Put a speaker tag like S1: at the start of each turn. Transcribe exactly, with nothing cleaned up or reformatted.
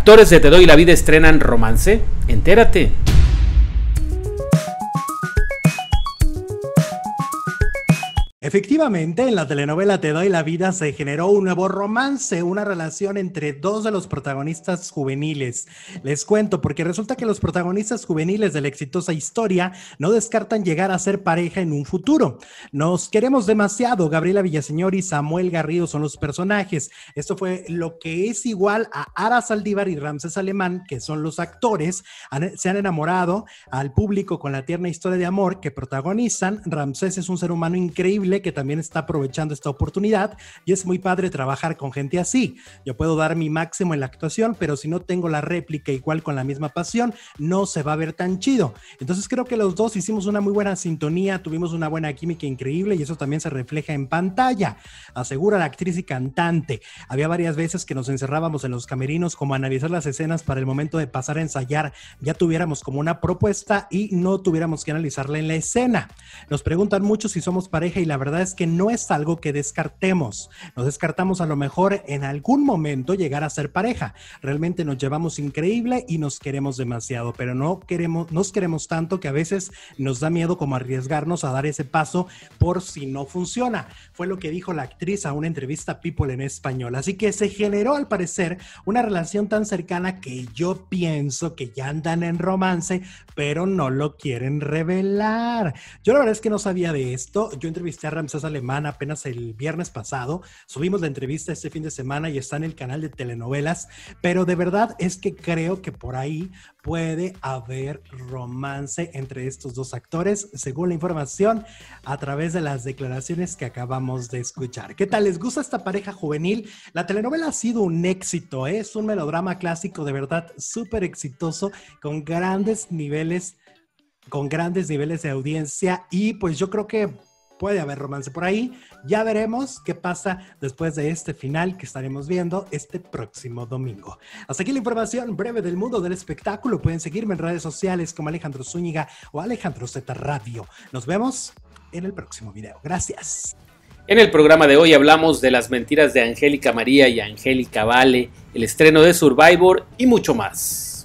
S1: actores de Te doy la vida estrenan romance? Entérate.
S2: Efectivamente, en la telenovela Te doy la vida se generó un nuevo romance, una relación entre dos de los protagonistas juveniles. Les cuento, porque resulta que los protagonistas juveniles de la exitosa historia no descartan llegar a ser pareja en un futuro. Nos queremos demasiado, Gabriela Villaseñor y Samuel Garrido son los personajes. Esto fue lo que es igual a Ara Saldívar y Ramsés Alemán, que son los actores. Han, se han enamorado al público con la tierna historia de amor que protagonizan. Ramsés es un ser humano increíble que también está aprovechando esta oportunidad y es muy padre trabajar con gente así. Yo puedo dar mi máximo en la actuación, pero si no tengo la réplica igual con la misma pasión, no se va a ver tan chido. Entonces creo que los dos hicimos una muy buena sintonía, tuvimos una buena química increíble y eso también se refleja en pantalla, asegura la actriz y cantante. Había varias veces que nos encerrábamos en los camerinos como a analizar las escenas para el momento de pasar a ensayar, ya tuviéramos como una propuesta y no tuviéramos que analizarla en la escena. Nos preguntan mucho si somos pareja y la verdad es que no es algo que descartemos. Nos descartamos a lo mejor en algún momento llegar a ser pareja. Realmente nos llevamos increíble y nos queremos demasiado, pero no queremos, nos queremos tanto que a veces nos da miedo como arriesgarnos a dar ese paso por si no funciona. Fue lo que dijo la actriz a una entrevista a People en español. Así que se generó al parecer una relación tan cercana que yo pienso que ya andan en romance, pero no lo quieren revelar. Yo la verdad es que no sabía de esto. Yo entrevisté a Ramsés Alemán apenas el viernes pasado, subimos la entrevista este fin de semana y está en el canal de telenovelas, pero de verdad es que creo que por ahí puede haber romance entre estos dos actores, según la información a través de las declaraciones que acabamos de escuchar. ¿Qué tal? ¿Les gusta esta pareja juvenil? La telenovela ha sido un éxito, ¿eh? Es un melodrama clásico de verdad súper exitoso, con grandes niveles, con grandes niveles de audiencia y pues yo creo que puede haber romance por ahí. Ya veremos qué pasa después de este final que estaremos viendo este próximo domingo. Hasta aquí la información breve del mundo del espectáculo. Pueden seguirme en redes sociales como Alejandro Zúñiga o Alejandro Z Radio. Nos vemos en el próximo video. Gracias.
S1: En el programa de hoy hablamos de las mentiras de Angélica María y Angélica Vale, el estreno de Survivor y mucho más.